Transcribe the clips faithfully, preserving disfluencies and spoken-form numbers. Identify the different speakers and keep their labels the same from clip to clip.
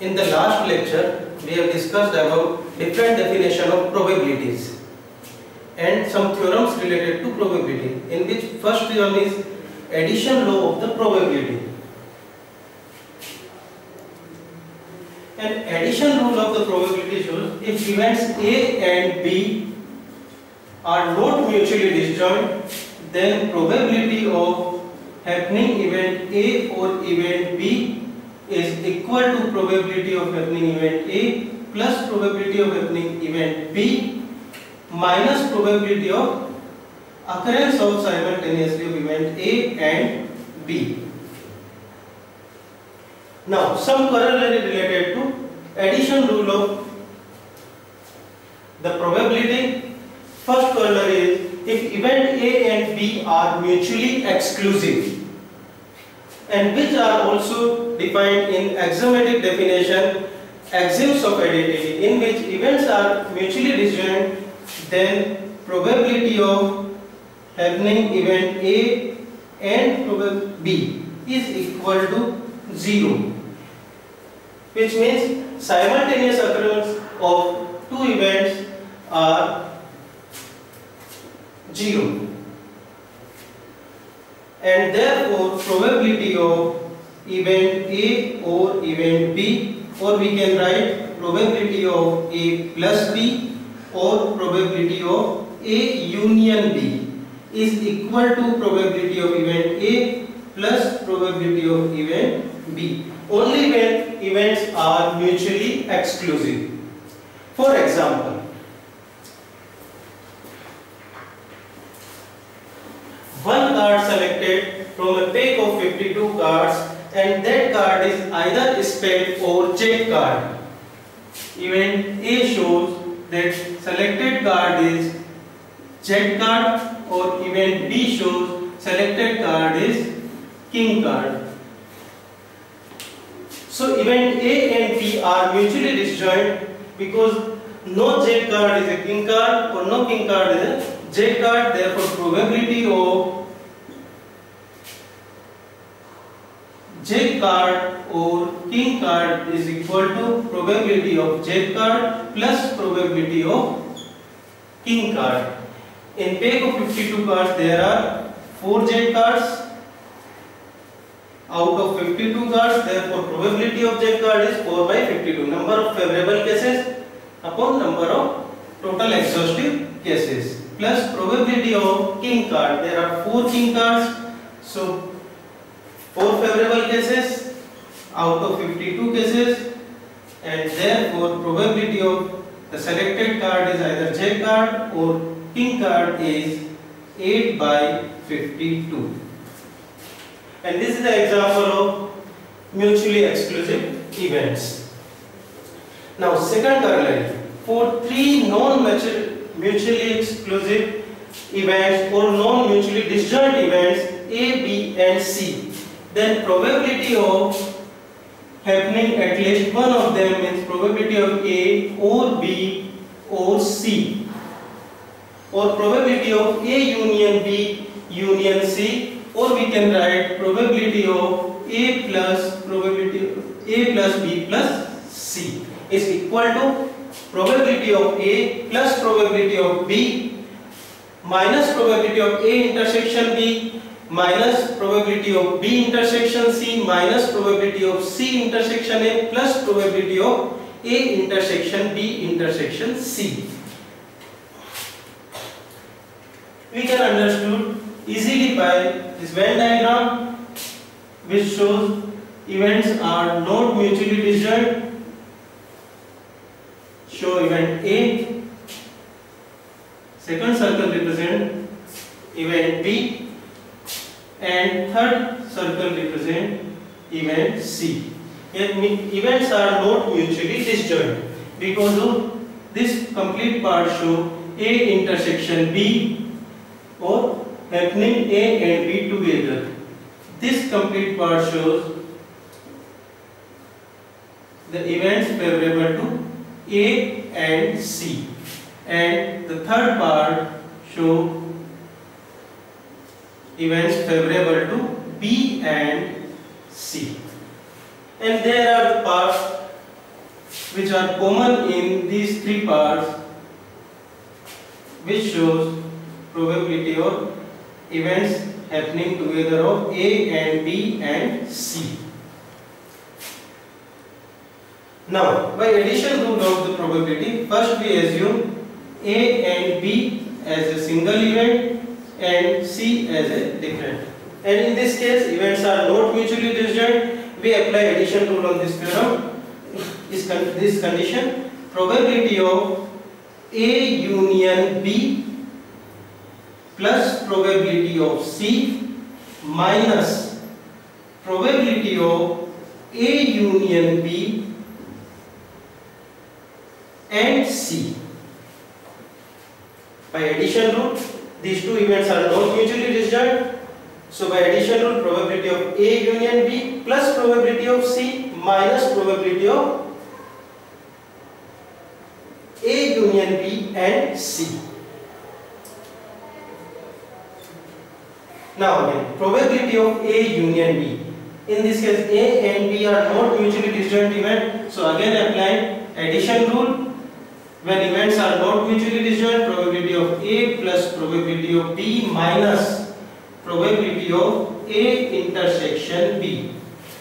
Speaker 1: In the last lecture, we have discussed about different definition of probabilities and some theorems related to probability, in which first one is addition law of the probability. And addition rule of the probability shows if events A and B are not mutually disjoint, then probability of happening event A or event B is equal to probability of happening event A plus probability of happening event B minus probability of occurrence of simultaneously of event A and B. Now, some corollary related to addition rule of the probability. First corollary is if event A and B are mutually exclusive, and which are also defined in axiomatic definition, axioms of additivity, in which events are mutually disjoint, then probability of happening event A and probability B is equal to zero, which means simultaneous occurrence of two events are zero, and therefore probability of event A or event B, or we can write probability of A plus B or probability of A union B is equal to probability of event A plus probability of event B, only when events are mutually exclusive. For example, one card selected from a pack of fifty-two cards, and that card is either spade or jack card. Event A shows that selected card is jack card, or event B shows selected card is king card. So event A and B are mutually disjoint because no jack card is a king card or no king card is a jack card. Therefore probability of jack card or king card is equal to probability of jack card plus probability of king card. In pack of fifty-two cards there are four jack cards out of fifty-two cards, therefore probability of jack card is four by fifty-two, number of favorable cases upon number of total exhaustive cases, plus probability of king card. There are four king cards, so four favorable cases out of fifty-two cases, and therefore probability of the selected card is either jack card or king card is eight by fifty-two. And this is the example of mutually exclusive events. Now second corollary, for three non-mutually exclusive events or non-mutually disjoint events A, B and C, then probability of happening at least one of them means probability of A or B or C, or probability of A union B union C, or we can write probability of A plus probability of A plus B plus C is equal to probability of A plus probability of B minus probability of A intersection B minus probability of B intersection C minus probability of C intersection A plus probability of A intersection B intersection C. We can understand easily by this Venn diagram, which shows events are not mutually disjoint. Show event A, second circle represent event B, and third circle represent event C. Yet events are not mutually disjoint because of this complete part show A intersection B or happening A and B together. This complete part shows the events favorable to A and C, and the third part show events favorable to B and C. And there are the parts which are common in these three parts, which shows probability of events happening together of A and B and C. Now, by addition rule of the probability, first we assume A and B as a single event and C as a different. And in this case, events are not mutually disjoint. We apply addition rule on this theorem. Is con this condition, probability of A union B plus probability of C minus probability of A union B and C. By addition rule, these two events are not mutually disjoint. So by addition rule, probability of A union B plus probability of C minus probability of A union B and C. Now again, probability of A union B. In this case, A and B are not mutually disjoint event. So again applying addition rule. When events are not mutually disjoint, probability of A plus probability of B minus probability of A intersection B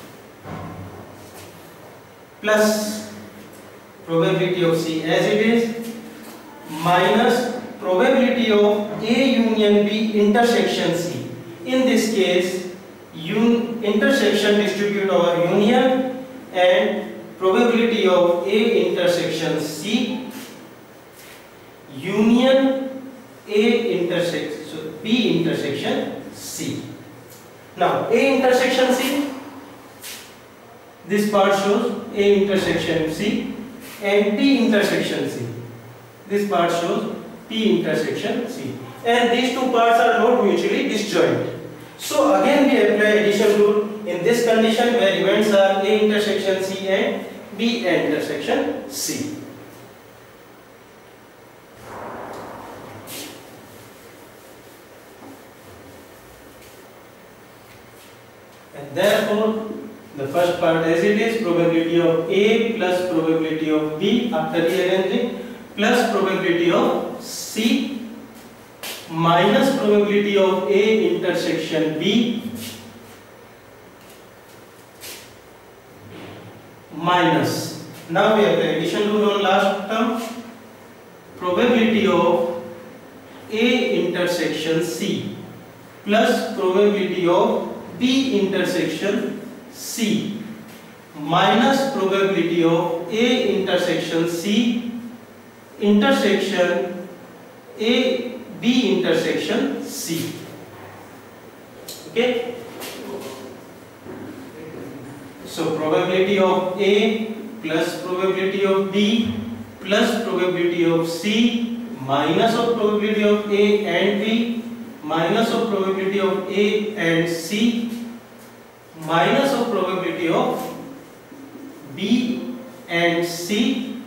Speaker 1: plus probability of C as it is minus probability of A union B intersection C. In this case, un intersection distribute over union and probability of A intersection C union A intersection, so B intersection C. Now A intersection C, this part shows A intersection C, and P intersection C, this part shows P intersection C, and these two parts are not mutually disjoint. So again we apply addition rule in this condition where events are A intersection C and B intersection C. And therefore, the first part as it is, probability of A plus probability of B after rearranging plus probability of C minus probability of A intersection B minus. Now we have the addition rule on last term. Probability of A intersection C plus probability of B intersection C minus probability of A intersection C intersection A B intersection C. Okay. So probability of A plus probability of B plus probability of C minus of probability of A and B minus of probability of A and C minus of probability of B and C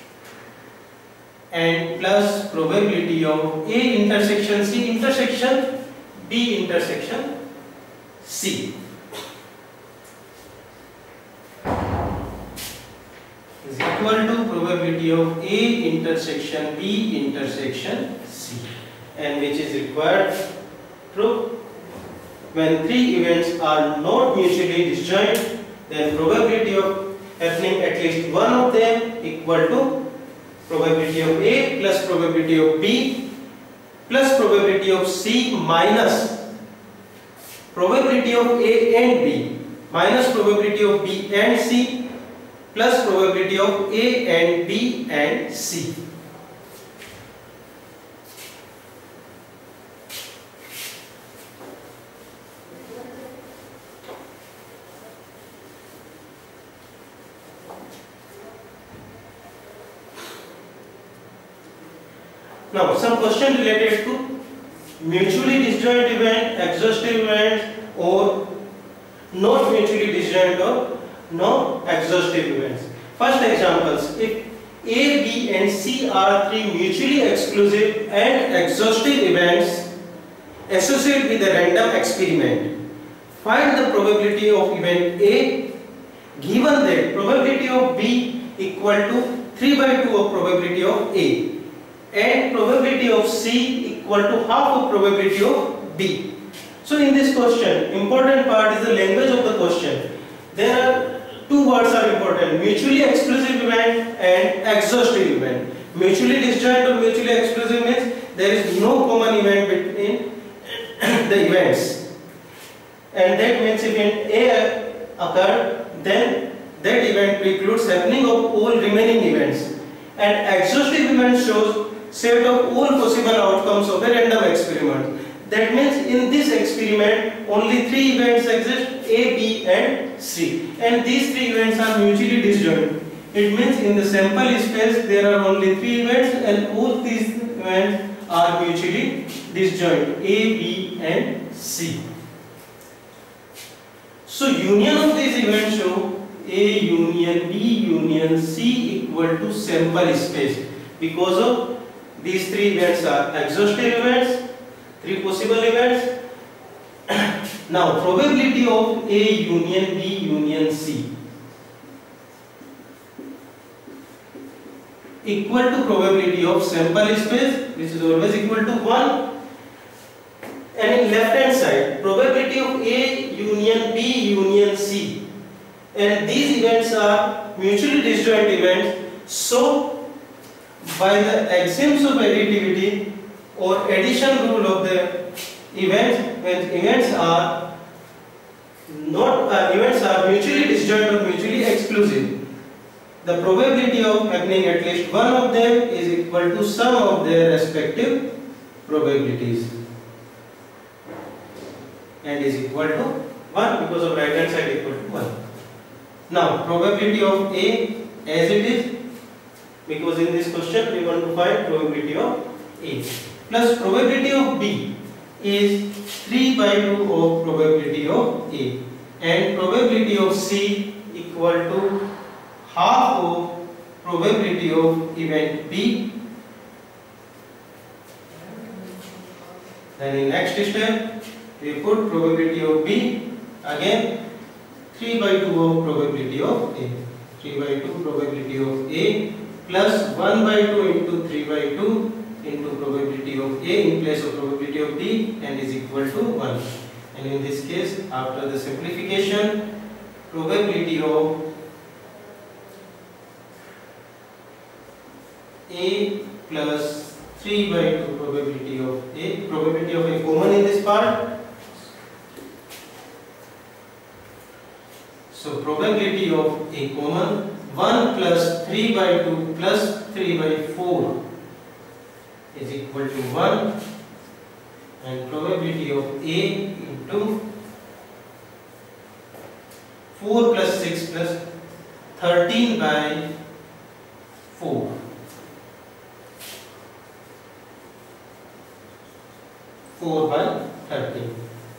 Speaker 1: and plus probability of A intersection C intersection B intersection C is equal to probability of A intersection B intersection C, and which is required proof. When three events are not mutually disjoint, then probability of happening at least one of them equal to probability of A plus probability of B plus probability of C minus probability of A and B minus probability of B and C plus probability of A and B and C. Now, some question related to mutually disjoint event, exhaustive event, or not mutually disjoint or no exhaustive events. First examples: if A, B, and C are three mutually exclusive and exhaustive events associated with a random experiment, find the probability of event A given that probability of B equal to three by two of probability of A, and probability of C equal to half of probability of B. So in this question, important part is the language of the question. There are two words are important: mutually exclusive event and exhaustive event. Mutually disjoint or mutually exclusive means there is no common event between the events, and that means if event A occurred, then that event precludes happening of all remaining events. And exhaustive event shows set of all possible outcomes of a random experiment. That means in this experiment only three events exist: A, B and C, and these three events are mutually disjoint. It means in the sample space there are only three events and all these events are mutually disjoint: A, B and C. So union of these events show A union B union C equal to sample space, because of these three events are exhaustive events, three possible events. Now probability of A union B union C equal to probability of sample space, which is always equal to one. And in left hand side, probability of A union B union C, and these events are mutually disjoint events. So by the axioms of additivity or addition rule of the events, when events are not uh, events are mutually disjoint or mutually exclusive, the probability of happening at least one of them is equal to sum of their respective probabilities, and is equal to one because of right hand side equal to one. Now probability of A as it is, because in this question we want to find probability of A, plus probability of B is three by two of probability of A, and probability of C equal to half of probability of event B. Then in next step we put probability of B, again three by two of probability of A, three by two probability of A plus one by two into three by two into probability of A in place of probability of B, and is equal to one. And in this case, after the simplification, probability of A plus three by two probability of A, probability of A common in this part. So probability of A common, one plus three by two plus three by four is equal to one, and probability of A into four plus six plus thirteen by four. four by thirteen.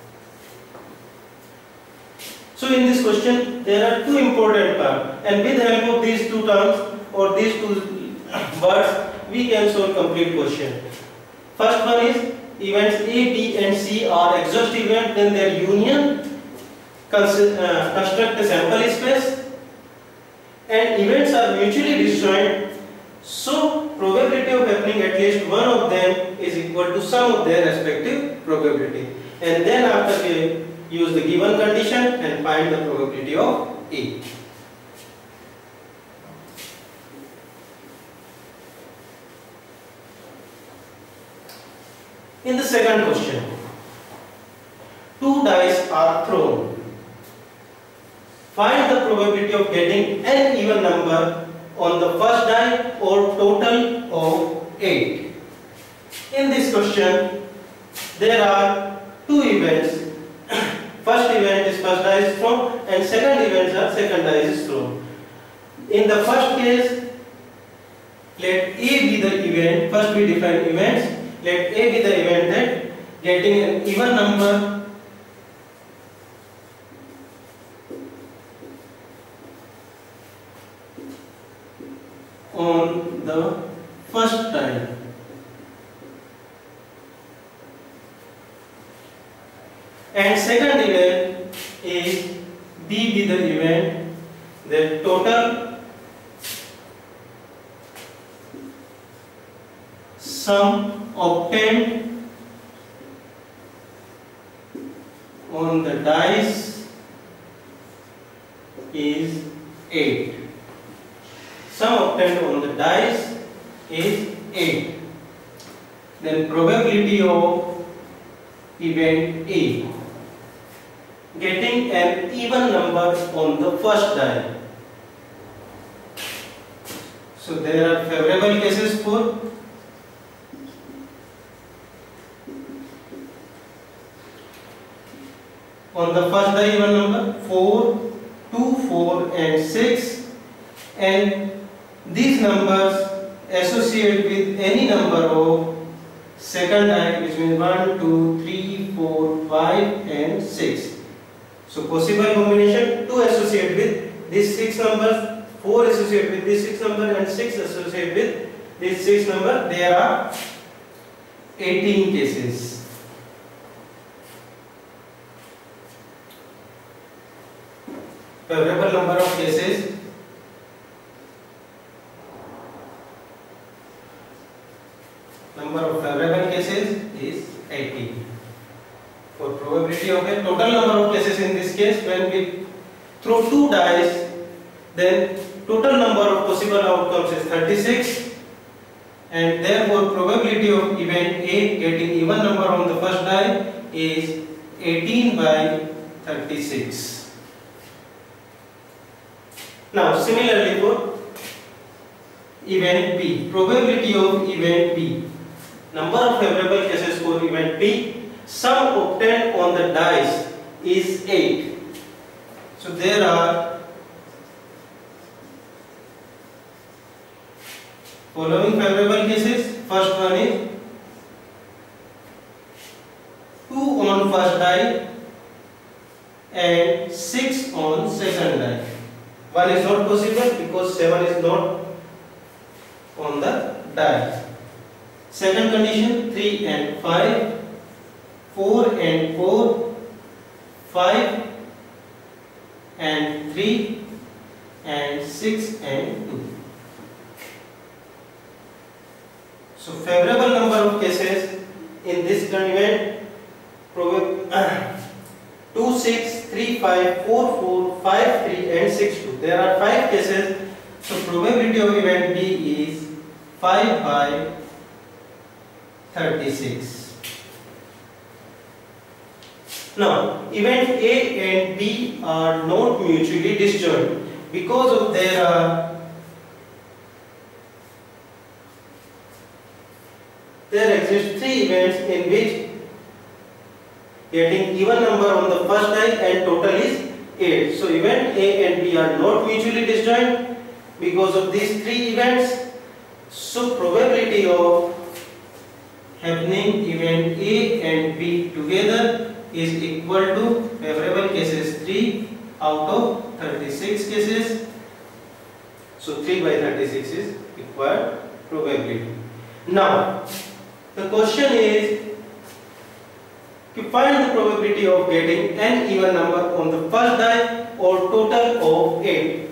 Speaker 1: So in this question there are two important parts, and with the help of these two terms or these two words we can solve complete question. First one is events A, B and C are exhaustive events, then their union construct a sample space, and events are mutually disjoint. So probability of happening at least one of them is equal to sum of their respective probability. And then after we use the given condition and find the probability of A. In the second question, two dice are thrown. Find the probability of getting an even number on the first die or total of eight. In this question, there are two events. First event is first die is thrown, and second event is second die is thrown. In the first case, let A be the event. First we define events. Let A be the event that getting an even number on the first die. And second event is B be the event that total sum obtained on the dice is eight. Sum obtained on the dice is eight. Then probability of event A, getting an even number on the first die. So there are favorable cases for on the first die even number four, two, four and six, and these numbers associate with any number of second die, which means one, two, three, four, five and six. So possible combination, two associate with these six numbers, four associate with these six numbers and six associate with these six numbers. There are eighteen cases. Favorable number of cases number of favorable cases is eighteen. For probability of a total number of cases in this case, when we throw two dice, then total number of possible outcomes is thirty-six, and therefore probability of event A getting even number on the first die is eighteen by thirty-six. Now similarly for event B, probability of event B, number of favorable cases for event B, sum obtained on the dice is eight. So there are following favorable cases. First one is two on first die and six on second die. one is not possible because seven is not on the die. Second condition, three and five, four and four, five and three, and six and two. So favorable number of cases in this event, two, six, three, five, four, four, five, three and six, two. There are five cases. So probability of event B is five by thirty-six. Now, event A and B are not mutually disjoint because of there are there exist three events in which getting even number on the first die and total is eight. So event A and B are not mutually disjoint because of these three events. So probability of happening event A and B together is equal to favorable cases three out of thirty-six cases. So three by thirty-six is required probability. Now the question is to find the probability of getting an even number on the first die or total of eight.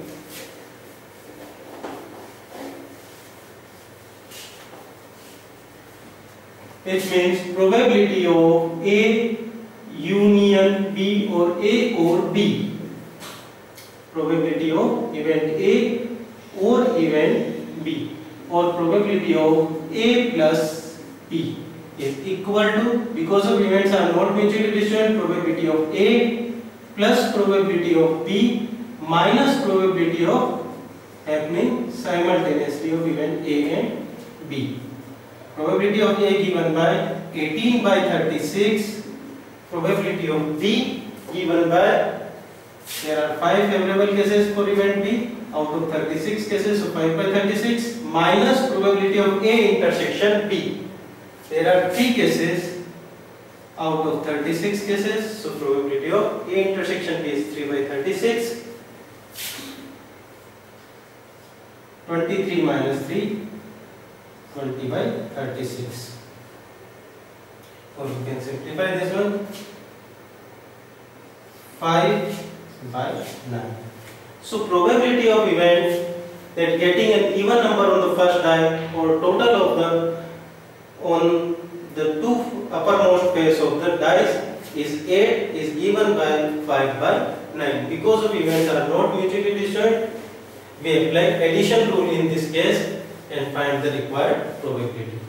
Speaker 1: It means probability of A union B or A or B. Probability of event A or event B, or probability of A plus B is equal to, because of events are not mutually disjoint, probability of A plus probability of B minus probability of happening simultaneously of event A and B. Probability of A given by eighteen by thirty-six, probability of B given by, there are five favorable cases for event B out of thirty-six cases, so five by thirty-six minus probability of A intersection B. There are three cases out of thirty-six cases, so probability of A intersection B is three by thirty-six. twenty-three minus three, twenty by thirty-six. Or you can simplify this one, five by nine. So probability of event that getting an even number on the first die or total of the on the two uppermost face of the dice is eight is given by five by nine. Because of events are not mutually disjoint, we apply addition rule in this case and find the required probability.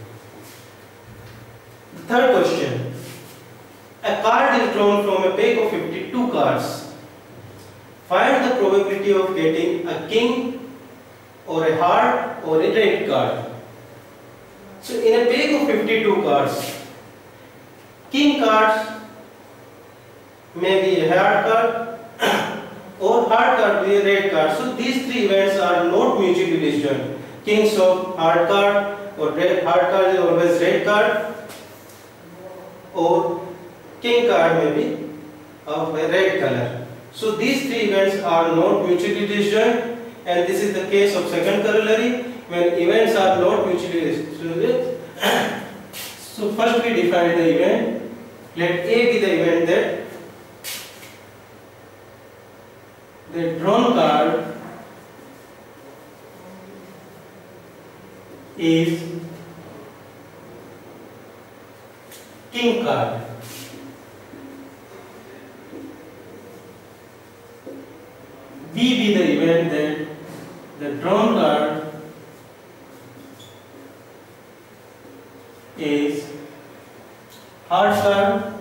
Speaker 1: The third question. A card is drawn from a pack of fifty-two cards. Find the probability of getting a king or a heart or a red card. So in a pack of fifty-two cards, king cards may be a heart card or heart card be a red card. So these three events are not mutually disjoint. Kings of heart card or red heart card is always red card, or king card may be of a red color. So these three events are not mutually disjoint, and this is the case of second corollary when events are not mutually disjoint. So first we define the event. Let A be the event that the drawn card is king card. B be the event that the drawn card is heart card,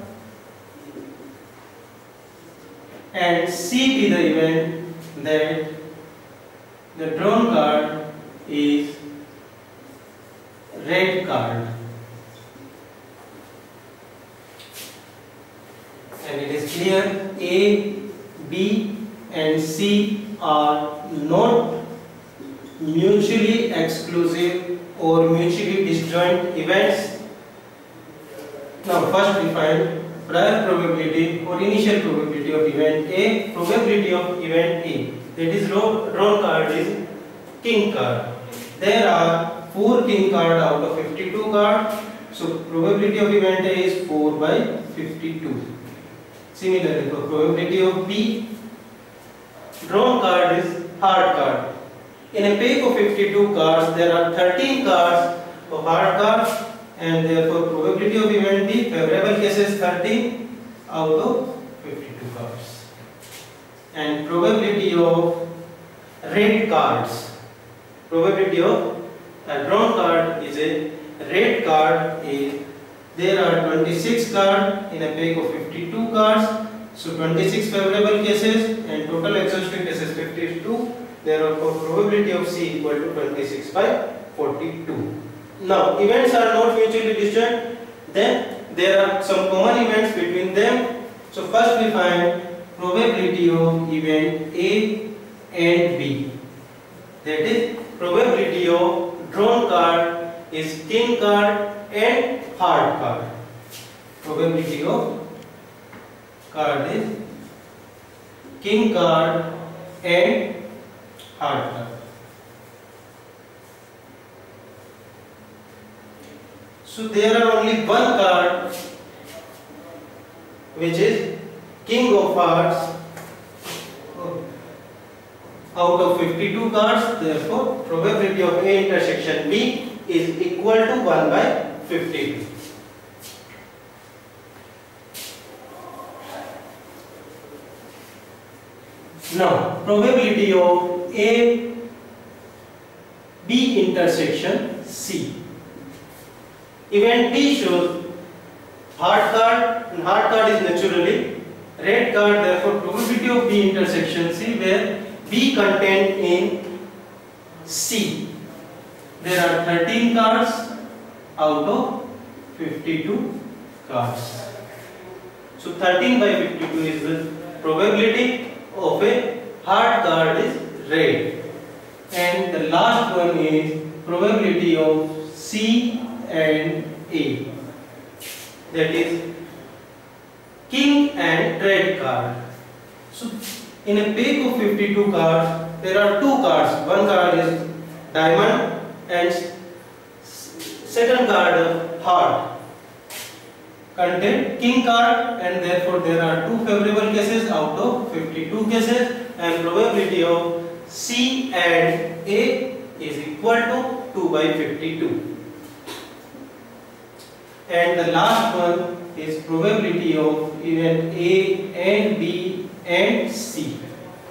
Speaker 1: and C be the event that the drawn card is red card. And it is clear A, B and C are not mutually exclusive or mutually disjoint events. Now first we find prior probability or initial probability of event A, probability of event A. That is drawn card is king card. There are four king cards out of fifty-two cards. So probability of event A is four by fifty-two. Similarly, for probability of B, drawn card is heart card. In a pack of fifty-two cards, there are thirteen cards of heart cards, and therefore probability of event B, favorable cases thirteen out of fifty-two cards. And probability of red cards, probability of a drawn card is a red card is there are twenty-six cards in a pack of fifty-two cards. So twenty-six favorable cases and total exhaustive cases fifty-two. Therefore probability of C equal to twenty-six by forty-two. Now events are not mutually disjoint. Then there are some common events between them. So first we find probability of event A and B. That is probability of drawn card is king card and heart card. Probability of card is king card and heart card. So there are only one card which is king of hearts out of fifty-two cards. Therefore probability of A intersection B is equal to one by fifty-two. Now probability of A B intersection C. Event B shows heart card, and heart card is naturally red card. Therefore probability of B intersection C, where B contained in C. There are thirteen cards out of fifty-two cards. So thirteen by fifty-two is the probability of a heart card is red. And the last one is probability of C and A. That is king and red card. So in a pack of fifty-two cards, there are two cards. One card is diamond and second card of heart. Contain king card, and therefore there are two favorable cases out of fifty-two cases, and probability of C and A is equal to two by fifty-two. and the last one is probability of event A and B and C.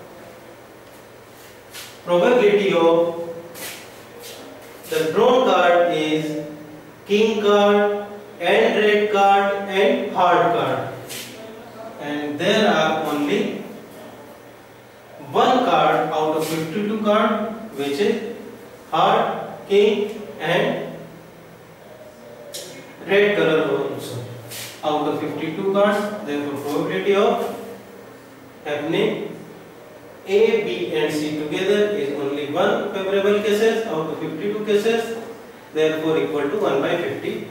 Speaker 1: Probability of the drawn card is king card and red card and heart card, and there are only one card out of fifty-two card, which is heart, king and red color also out of fifty-two cards. Therefore probability of happening A, B and C together is only one favorable cases out of fifty-two cases, therefore equal to one by fifty-two.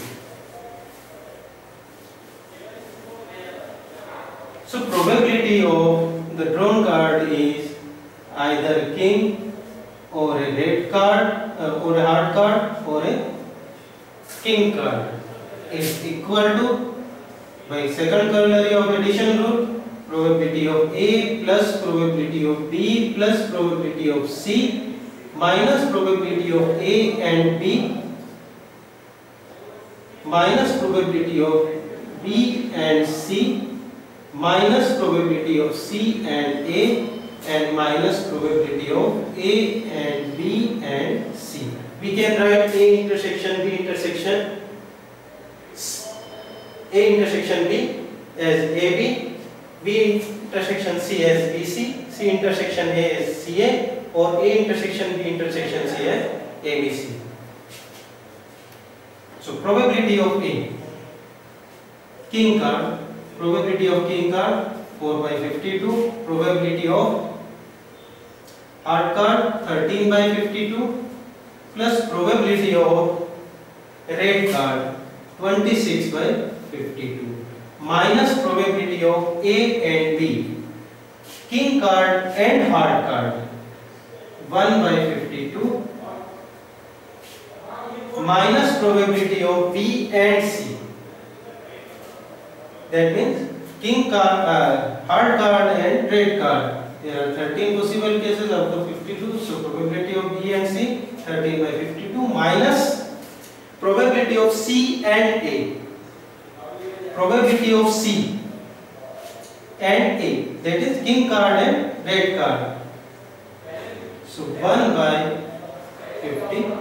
Speaker 1: So probability of the drawn card is either king or a red card uh, or a heart card or a king card is equal to, by second corollary of addition rule, probability of A plus probability of B plus probability of C minus probability of A and B minus probability of B and C minus probability of C and A and minus probability of A and B and C. We can write A intersection B intersection A intersection B as A B, B intersection C as B C, C intersection A as C A, or A intersection B intersection C as A B C. So probability of A, king card, probability of king card four by fifty-two, probability of heart card thirteen by fifty-two, plus probability of red card twenty-six by fifty-two, minus probability of A and B, king card and heart card one by fifty-two, minus probability of B and C. That means king card, uh, heart card and red card. There are thirteen possible cases out of fifty-two. So probability of B and C thirteen by fifty-two minus probability of C and A. Probability of C and A, that is king card and red card. So one by fifty.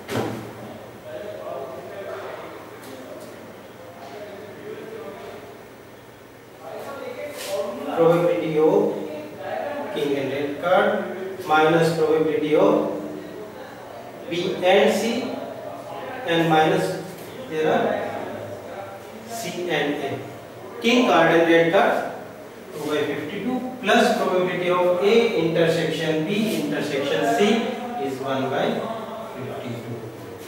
Speaker 1: Probability of king and red card minus probability of B and C and minus there are C and A. King card and red card two by fifty-two plus probability of A intersection B intersection C is one by fifty-two.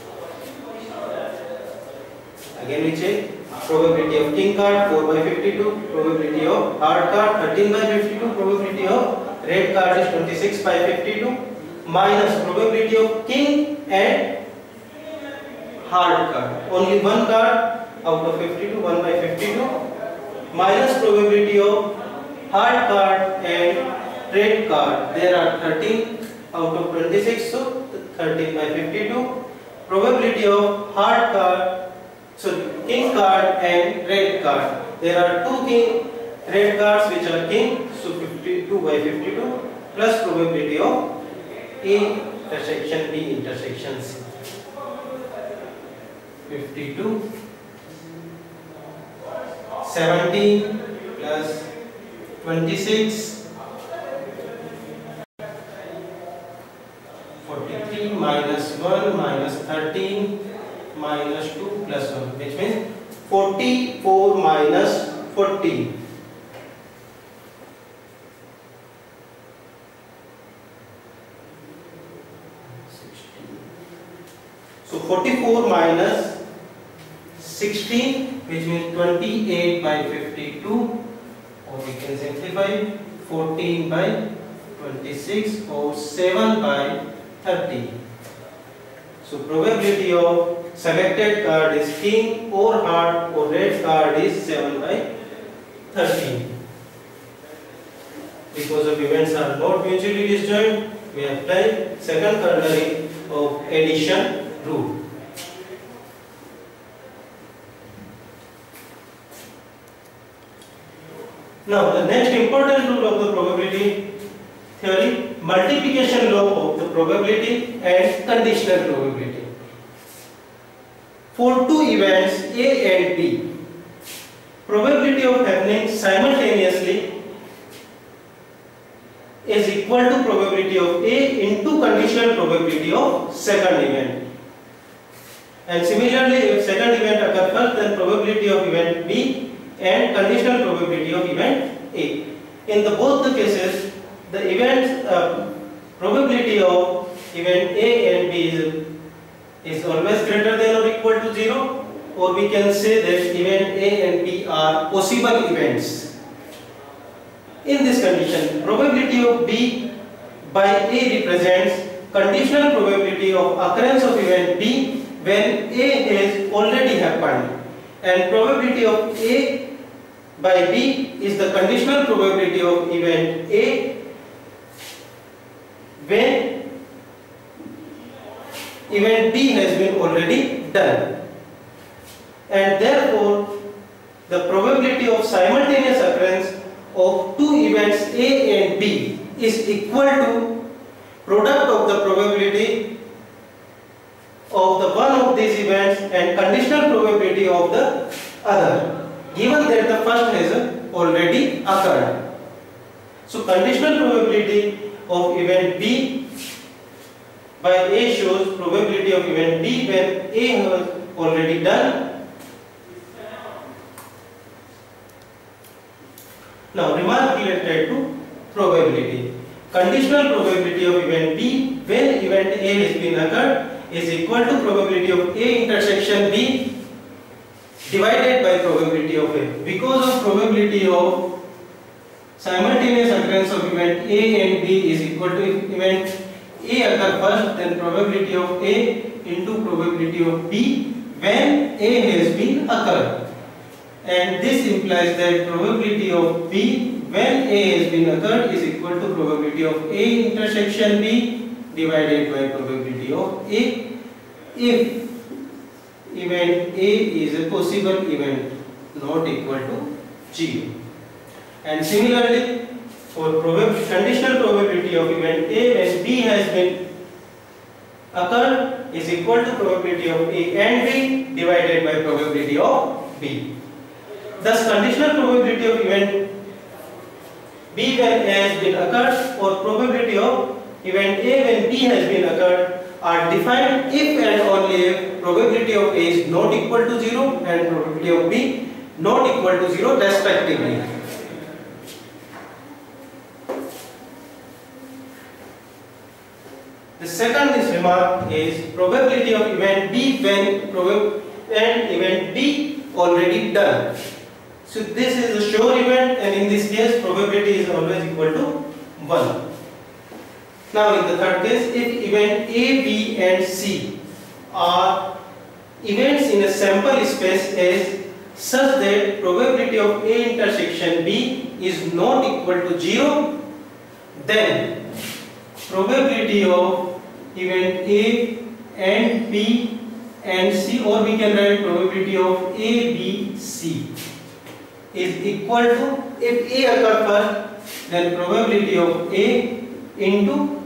Speaker 1: Again we check. Probability of king card four by fifty-two, probability of heart card thirteen by fifty-two, probability of red card is twenty-six by fifty-two, minus probability of king and heart card. Only one card out of fifty-two, one by fifty-two, minus probability of heart card and red card. There are thirteen out of twenty-six, so thirteen by fifty-two. Probability of heart card, so king card and red card. There are two king red cards which are king, so fifty-two by fifty-two plus probability of A intersection B intersection C. fifty-two, seventeen plus twenty-six, forty-three minus one minus thirteen minus two plus one, which means forty-four minus forty. So forty-four minus sixteen, which means twenty-eight by fifty-two, or we can simplify fourteen by twenty-six, or seven by thirty. So probability of selected card is king or heart or red card is seven by thirteen. Because of events are not mutually disjoint, we apply second corollary of addition rule. Now the next important rule of the probability theory, multiplication law of the probability and conditional probability. For two events A and B, probability of happening simultaneously is equal to probability of A into conditional probability of second event. And similarly, if second event occurs first, then probability of event B and conditional probability of event A. In the both the cases, the event uh, probability of event A and B is, is always greater than or equal to zero, or we can say that event A and B are possible events. In this condition, probability of B by A represents conditional probability of occurrence of event B when A has already happened, and probability of A by B is the conditional probability of event A when event B has been already done, and therefore the probability of simultaneous occurrence of two events A and B is equal to product of the probability of the one of these events and conditional probability of the other, given that the first has already occurred. So conditional probability of event B by A shows probability of event B when A has already done. Now remark related to probability. Conditional probability of event B when event A has been occurred is equal to probability of A intersection B divided by probability of A. Because of probability of simultaneous occurrence of event A and B is equal to event A occur first, then probability of A into probability of B when A has been occurred. And this implies that probability of B when A has been occurred is equal to probability of A intersection B divided by probability of A if event A is a possible event not equal to zero. And similarly, for probab conditional probability of event A when B has been occurred is equal to probability of A and B divided by probability of B. Thus, conditional probability of event B when A has been occurred or probability of event A when B has been occurred are defined if and only if probability of A is not equal to zero and probability of B not equal to zero respectively. The second is remark is probability of event B when probab and event B already done. So this is a sure event, and in this case probability is always equal to one. Now in the third case, if event A, B and C are events in a sample space as such that probability of A intersection B is not equal to zero, then probability of event A and B and C, or we can write probability of A, B, C is equal to, if A occurs first, then probability of A into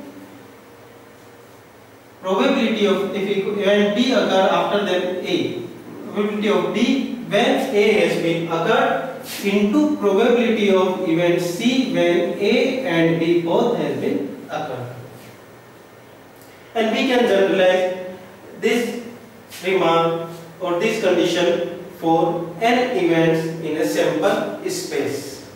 Speaker 1: probability of, if event B occur after then A, probability of B when A has been occurred into probability of event C when A and B both has been occurred. And we can generalize this remark or this condition for n events in a sample space.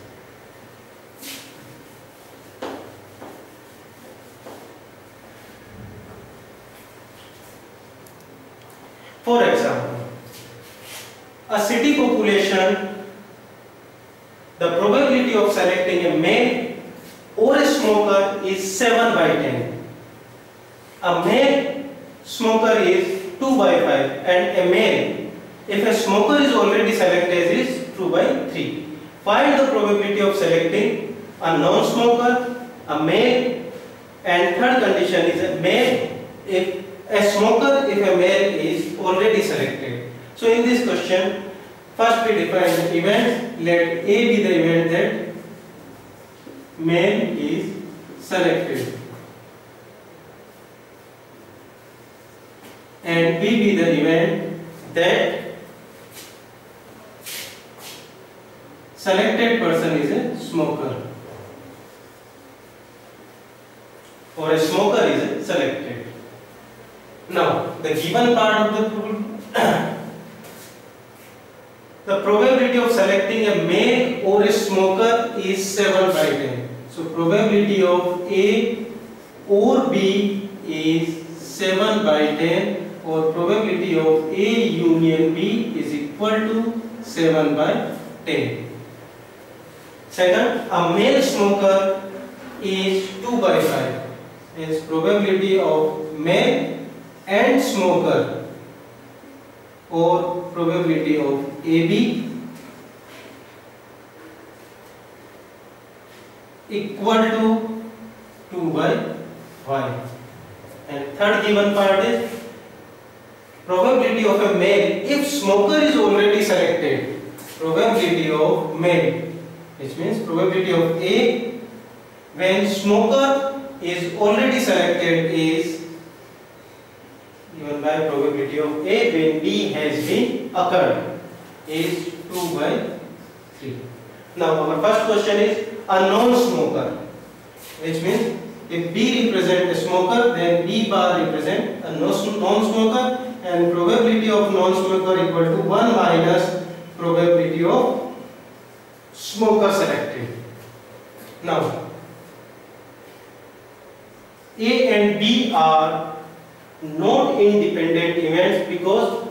Speaker 1: For example, a city population, the probability of selecting a male or a smoker is seven by ten. A male smoker is two by five, and a male, if a smoker is already selected, is two by three. Find the probability of selecting a non-smoker, a male, and third condition is a male if a smoker if a male is already selected. So in this question, first we define the event. Let A be the event that male is selected, and B be the event that selected person is a smoker, or a smoker is selected. Now, the given part of the the probability of selecting a male or a smoker is seven by ten. So, probability of A or B is seven by ten, or probability of A union B is equal to seven by ten. Second, a male smoker is two by five. Is probability of male and smoker, or probability of A B equal to two by five. And third given part is probability of a male if smoker is already selected. Probability of male, which means probability of A when smoker is already selected is given by probability of A when B has been occurred is two by three. Now our first question is a non-smoker, which means if B represents a smoker, then B bar represents a non-smoker, and probability of non-smoker equal to one minus probability of smoker selected. Now A and B are not independent events because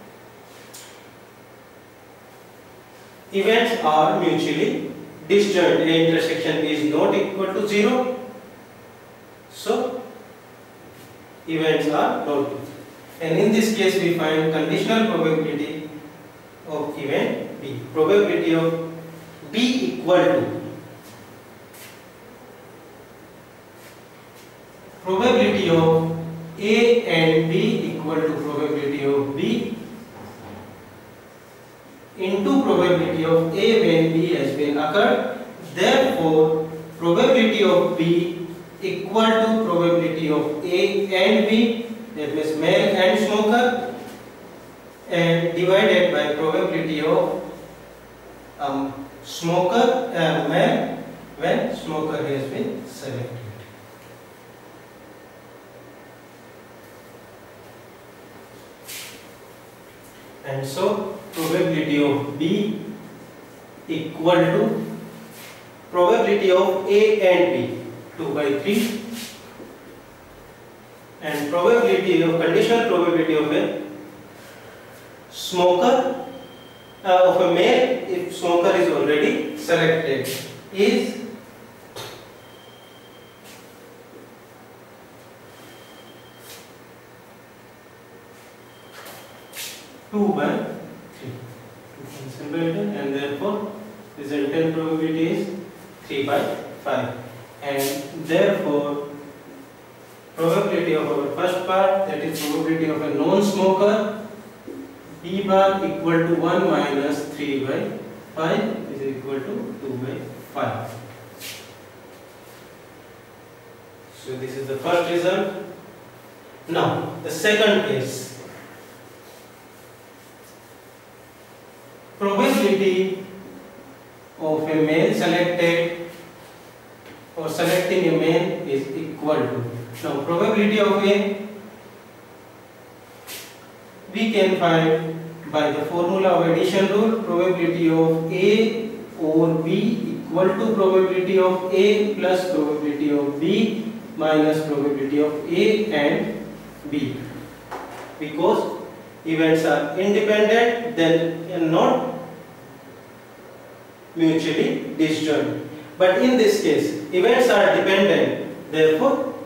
Speaker 1: events are mutually disjoint. A intersection is not equal to zero, so events are not. And in this case we find conditional probability of event B. Probability of B equal to probability of A and B equal to probability of B into probability of A when B has been occurred. Therefore, probability of B equal to probability of A and B, that means male and smoker, and divided by probability of um, smoker and male when smoker has been selected. And so probability of B equal to probability of A and B, two by three, and probability of conditional probability of a smoker uh, of a male if smoker is already selected is two by three, and therefore resultant probability is three by five, and therefore probability of our first part, that is probability of a non-smoker, B bar equal to one minus three by five is equal to two by five. So this is the first result. Now the second case. Probability of a male selected or selecting a male is equal to, now probability of A we can find by the formula of addition rule. Probability of A or B equal to probability of A plus probability of B minus probability of A and B. Because events are independent, then are not mutually disjoint. But in this case, events are dependent, therefore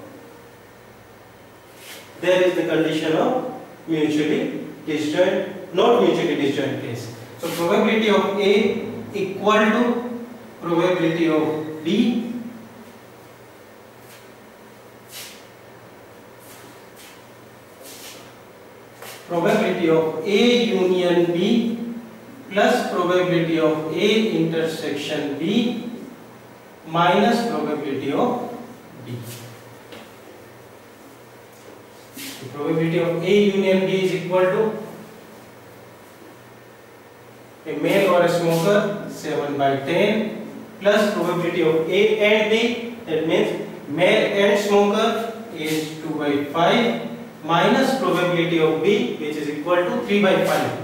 Speaker 1: there is the condition of mutually disjoint, not mutually disjoint case. So probability of A equal to probability of B probability of A union B plus probability of A intersection B minus probability of B. The probability of A union B is equal to a male or a smoker seven by ten plus probability of A and B, that means male and smoker is two by five minus probability of B, which is equal to three by five.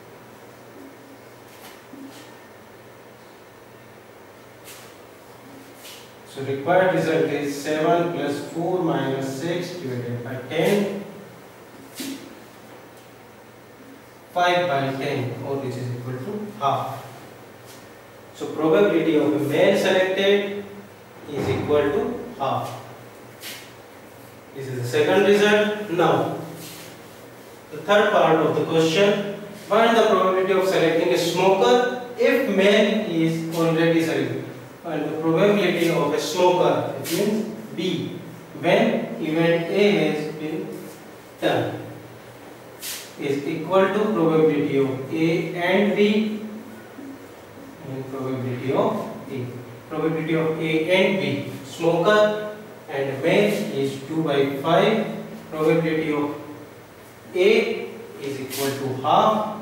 Speaker 1: So required result is seven plus four minus six divided by ten, five by ten, or which is equal to half. So probability of a male selected is equal to half. This is the second result. Now, the third part of the question, find the probability of selecting a smoker if male is already selected, and the probability of a smoker, it means B, when event A has been done, is equal to probability of A and B and probability of A. Probability of A and B, smoker and male, is two by five. Probability of A is equal to half,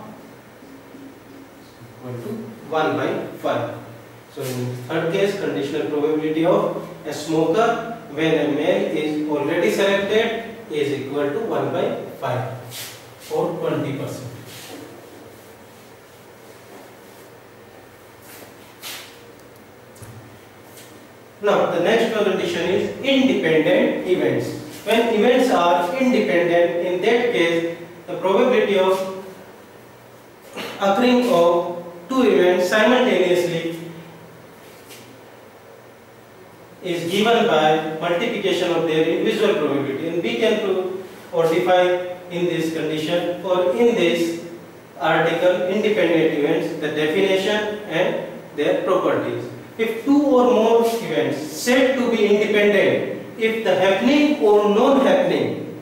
Speaker 1: equal to one by five. So in third case, conditional probability of a smoker when a male is already selected is equal to one by five, or twenty percent. Now the next condition is independent events. When events are independent, in that case the probability of occurring of two events simultaneously is given by multiplication of their individual probability, and we can prove or define in this condition, or in this article, independent events, the definition and their properties. If two or more events said to be independent, if the happening or non-happening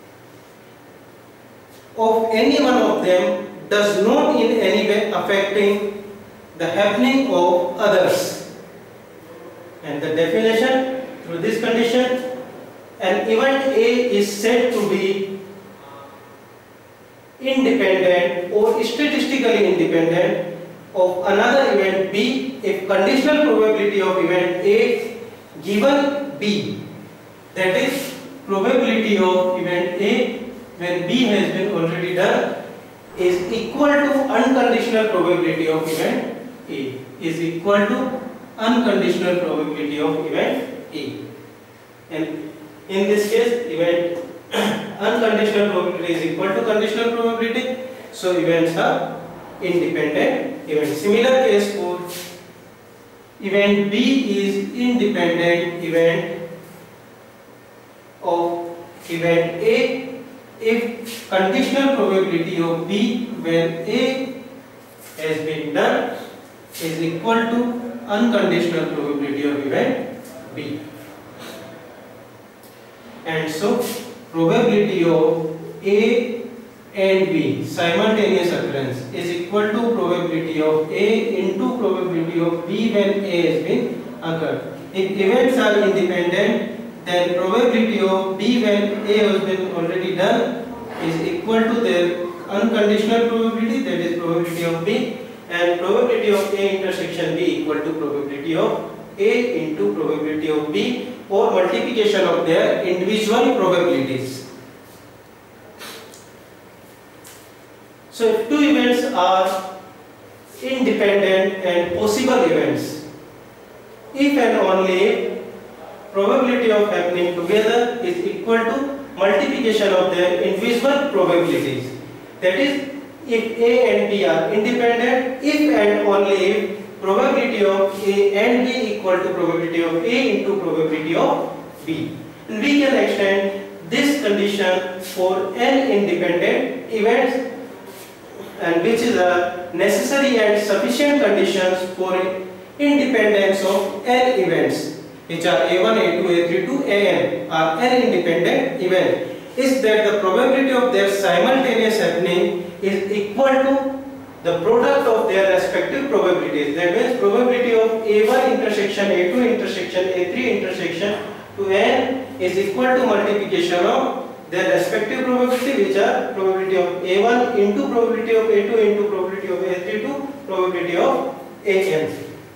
Speaker 1: of any one of them does not in any way affecting the happening of others. And the definition through this condition, an event A is said to be independent or statistically independent of another event B if conditional probability of event A given B, that is probability of event A when B has been already done, is equal to unconditional probability of event A, is equal to unconditional probability of event A. And in this case, event unconditional probability is equal to conditional probability, so events are independent events. Similar case for event B is independent event of event A if conditional probability of B when A has been done is equal to unconditional probability of event B. And so probability of A and B simultaneous occurrence is equal to probability of A into probability of B when A has been occurred. If events are independent, then probability of B when A has been already done is equal to their unconditional probability, that is probability of B, and probability of A intersection B equal to probability of A into probability of B, or multiplication of their individual probabilities. So if two events are independent and possible events, if and only if probability of happening together is equal to multiplication of their individual probabilities, that is if A and B are independent, if and only if probability of A and B equal to probability of A into probability of B. And we can extend this condition for n independent events, and which is a necessary and sufficient conditions for independence of n events, which are A one, A two, A three to A n are n independent events, is that the probability of their simultaneous happening is equal to the product of their respective probabilities. That means probability of A one intersection A two intersection A three intersection to n is equal to multiplication of their respective probability, which are probability of A one into probability of A two into probability of A three to probability of A n.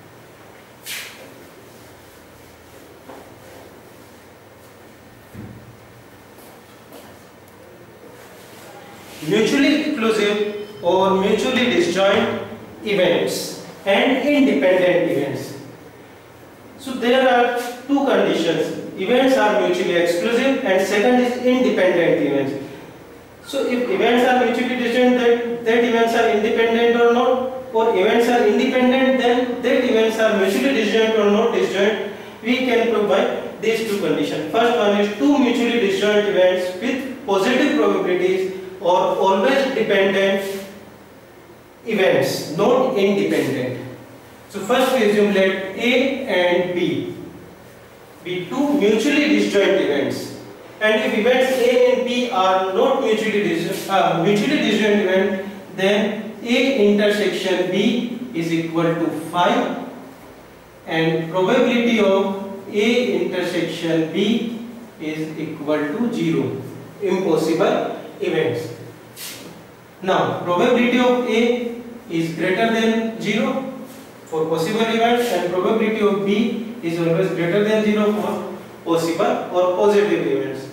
Speaker 1: Mutually exclusive or mutually disjoint events and independent events. So there are two conditions. Events are mutually exclusive and second is independent events. So if events are mutually disjoint, that, that events are independent or not, or events are independent, then that events are mutually disjoint or not disjoint. We can provide these two conditions. First one is two mutually disjoint events with positive probabilities or always dependent events, not independent. So first we assume let A and B be two mutually disjoint events, and if events A and B are not mutually disjoint, uh, mutually disjoint event, then A intersection B is equal to five, and probability of A intersection B is equal to zero. Impossible events. Now probability of A is greater than zero for possible events, and probability of B is always greater than zero for possible or positive events.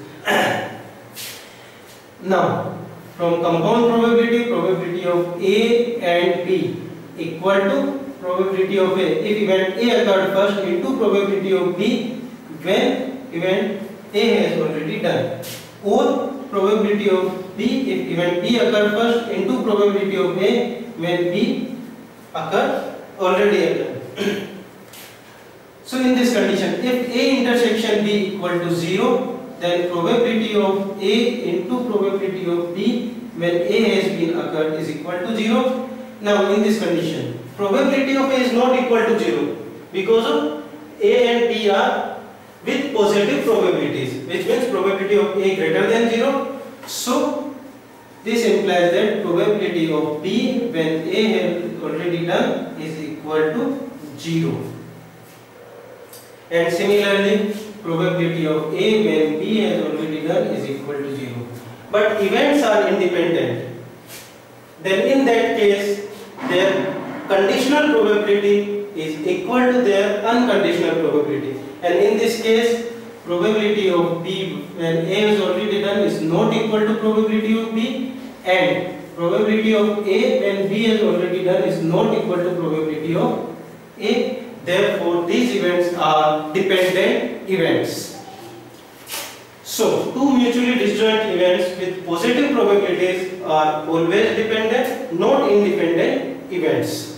Speaker 1: Now from compound probability, probability of A and B equal to probability of A if event A occurred first into probability of B when event A has already done, or probability of B if event B occurred first into probability of A when B occurred already occurred. So in this condition, if A intersection B equal to zero, then probability of A into probability of B when A has been occurred is equal to zero. Now in this condition, probability of A is not equal to zero because of A and B are with positive probabilities, which means probability of A greater than zero. So this implies that probability of B when A has already done is equal to zero. And similarly, probability of A when B has already done is equal to zero. But events are independent. Then in that case, their conditional probability is equal to their unconditional probability. And in this case, probability of B when A has already done is not equal to probability of B, and probability of A when B has already done is not equal to probability of A. Therefore, these events are dependent events. So, two mutually disjoint events with positive probabilities are always dependent, not independent events.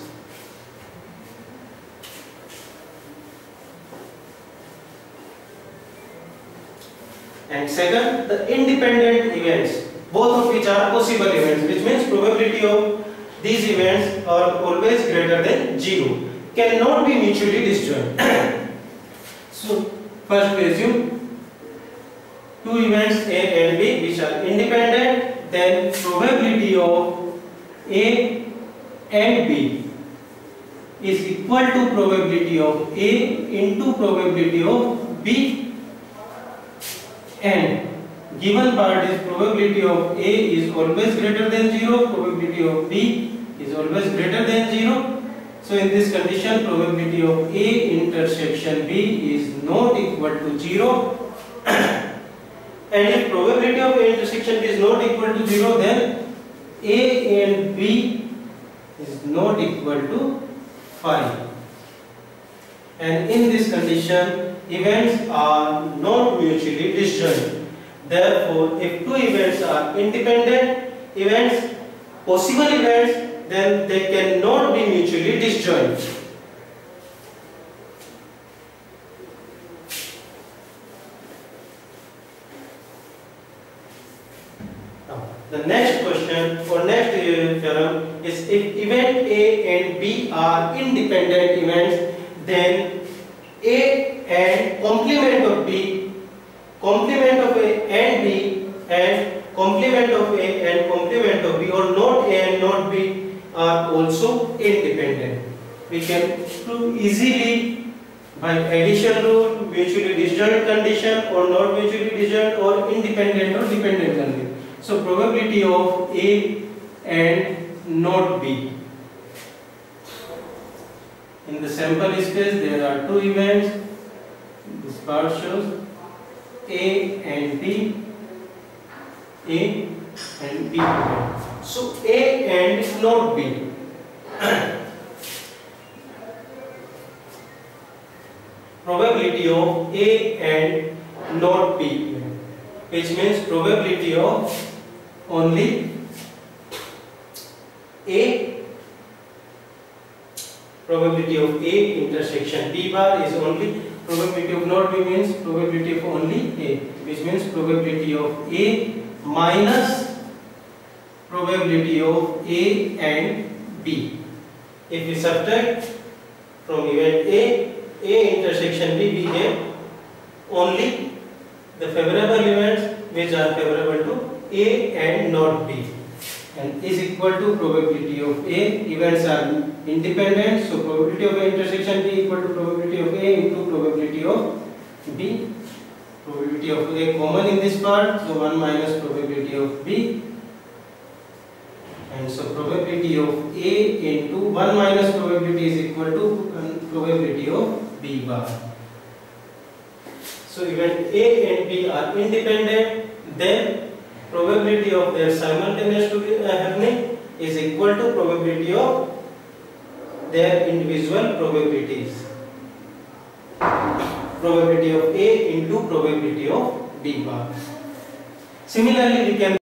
Speaker 1: And second, the independent events, both of which are possible events, which means probability of these events are always greater than zero, cannot be mutually disjoint. So first we assume two events A and B which are independent, then probability of A and B is equal to probability of A into probability of B, and given part is probability of A is always greater than zero, probability of B is always greater than zero. So in this condition, probability of A intersection B is not equal to zero. And if probability of A intersection B is not equal to zero, then A and B is not equal to five. And in this condition, events are not mutually disjoint. Therefore, if two events are independent events, possible events, then they cannot be mutually disjoint. Now, the next question or next theorem is if event A and B are independent events, then A and complement of B, complement of A and B, and complement of A and complement of B, or not A and not B, are also independent. We can prove easily by addition rule, mutually disjoint condition, or not mutually disjoint, or independent or dependent condition. So probability of A and not B. In the sample space there are two events. This part shows A and B, A and B event. So A and not B. Probability of A and not B, which means probability of only A, probability of A intersection B bar is only, probability of not B means probability of only A, which means probability of A minus probability of A and B. If we subtract from event A, A intersection B, we get only the favorable events which are favorable to A and not B, and is equal to probability of A. Events are independent, so probability of A intersection B equal to probability of A into probability of B. Probability of A common in this part, so one minus probability of B, and so probability of A into one minus probability is equal to probability of B bar. So event A and B are independent, then probability of their simultaneous to be, uh, happening is equal to probability of their individual probabilities. Probability of A into probability of B bar. Similarly, we can